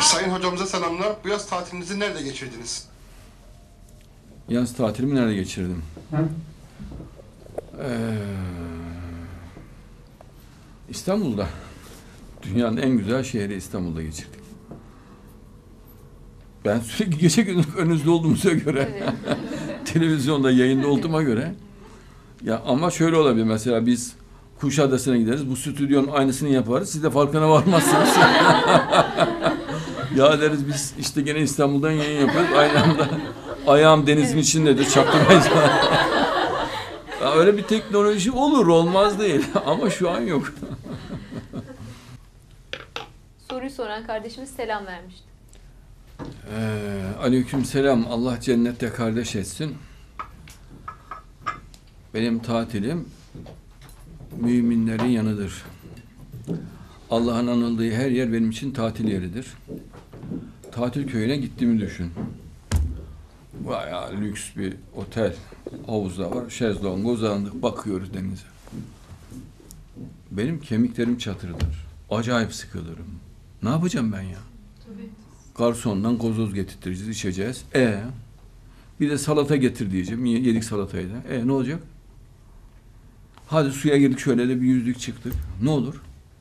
Sayın hocamıza selamlar. Bu yaz tatilinizi nerede geçirdiniz? Yaz tatilimi nerede geçirdim? İstanbul'da. Dünyanın en güzel şehri İstanbul'da geçirdik. Ben sürekli gece gündüz önünüzde olduğumuza göre, Evet. televizyonda yayında olduğuma göre, ya ama şöyle olabilir, mesela biz Kuşadası'na gideriz, bu stüdyonun aynısını yaparız, siz de farkına varmazsınız. Ya deriz, biz işte gene İstanbul'dan yayın yapıyoruz, aynı anda ayağım denizin içindedir, çaktırmayız. Ya öyle bir teknoloji olur, olmaz değil ama şu an yok. Soruyu soran kardeşimiz selam vermişti. Aleykümselam. Allah cennette kardeş etsin. Benim tatilim müminlerin yanıdır. Allah'ın anıldığı her yer benim için tatil yeridir. Tatil köyüne gittiğimi düşün. Bayağı lüks bir otel. Havuzda var. Şezlong uzandık. Bakıyoruz denize. Benim kemiklerim çatırdır. Acayip sıkılırım. Ne yapacağım ben ya? Tabii. Garsondan gazoz getirtireceğiz, içeceğiz. Bir de salata getir diyeceğim. Yedik salatayı da. Ne olacak? Hadi suya girdik, şöyle de bir yüzlük çıktık. Ne olur?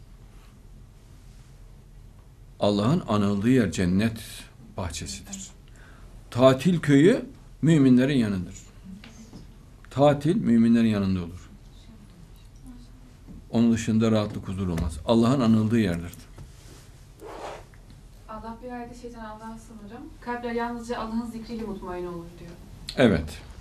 Allah'ın anıldığı yer cennet bahçesidir. Tatil köyü müminlerin yanıdır. Tatil müminlerin yanında olur. Onun dışında rahatlık, huzur olmaz. Allah'ın anıldığı yerdir. Allah bir ayette şeytan Allah'a sınırım. Kalpler yalnızca Allah'ın zikriyle mutmain olur diyor. Evet.